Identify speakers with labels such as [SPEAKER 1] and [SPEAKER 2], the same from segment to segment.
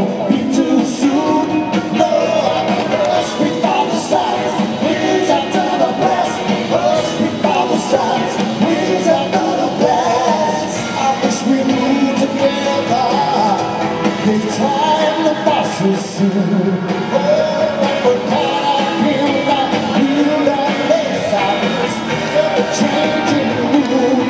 [SPEAKER 1] won't be too soon. No, rush before the stars, winds after the blast. Rush before the stars, winds after the blast. I wish we moved together. It's time to pass us soon. Oh, we're caught up in that new place. I miss the changing mood.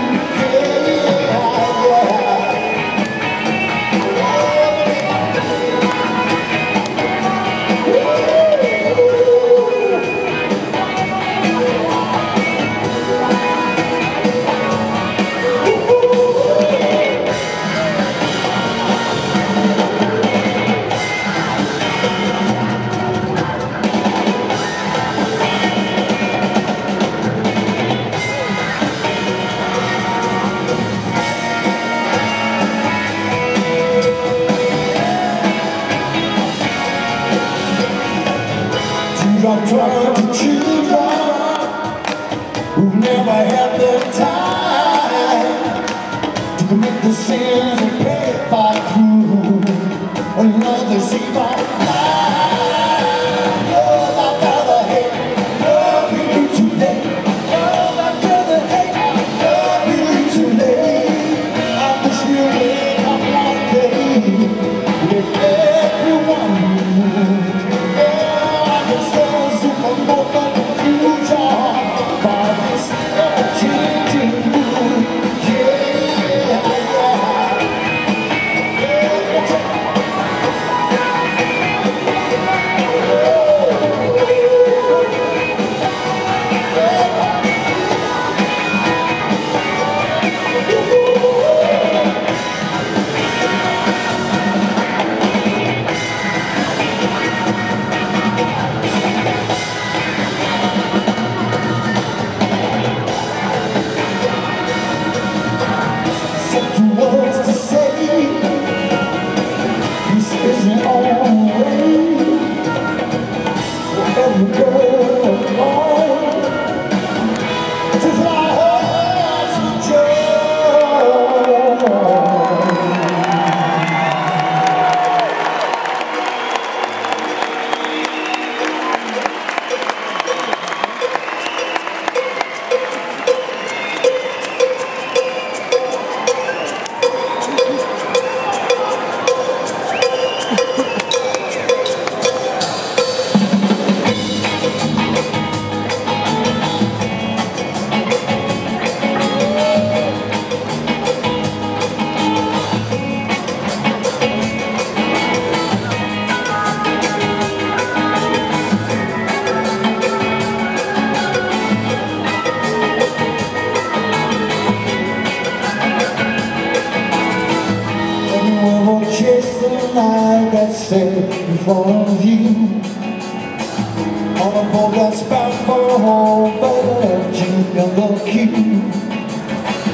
[SPEAKER 1] I'm trying to children who've never had the time to commit the sins and pay it back through another's evil life. Love after the hate, love will be too late. Love after the hate, love will be too late. I wish we'd wake up one day with everyone we moved. Like I said in front of you, on a boat that's bound for home, but you got the key.